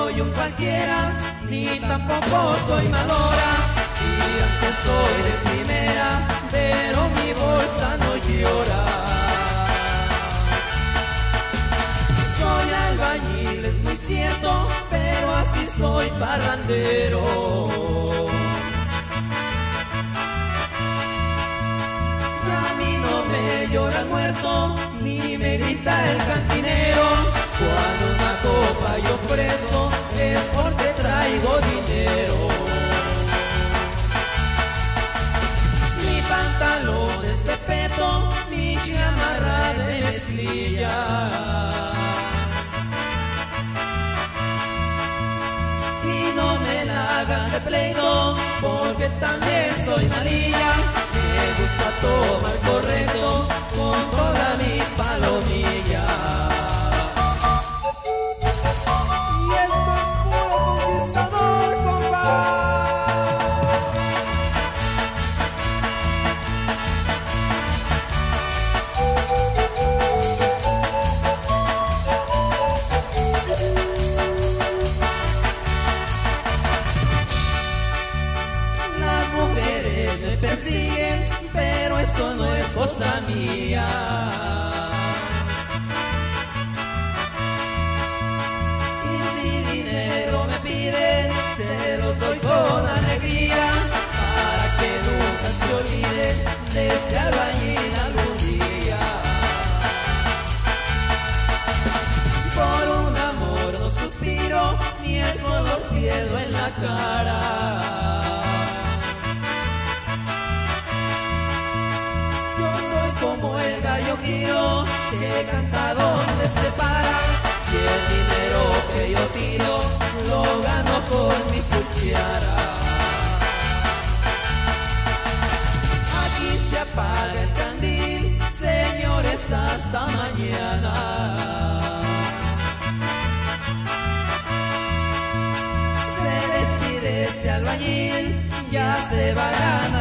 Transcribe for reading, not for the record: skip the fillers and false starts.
soy un cualquiera, ni tampoco soy malora. Y aunque soy de primera, pero mi bolsa no llora. Soy albañil, es muy cierto, pero así soy parrandero. Y a mí no me llora el muerto, ni me grita el cantinero. Cuando una copa yo ofrezco, es porque traigo dinero. Mi pantalón es de peto, mi chamarra de mezclilla. Y no me la hagan de pleito, porque también soy malilla. Me gusta tomar correcto con toda mi palomilla. Y esto es puro conquistador, compa. Las mujeres me persiguen, pero eso no es cosa mía. Y si dinero me piden, se los doy con alegría, para que nunca se olviden de este albañil algún día. Por un amor no suspiro, ni el color pierdo en la cara. Como el gallo Quiro, que canta donde se para, y el dinero que yo tiro lo gano con mi cuchara. Aquí se apaga el candil, señores, hasta mañana. Se despide este albañil, ya se va a ganar.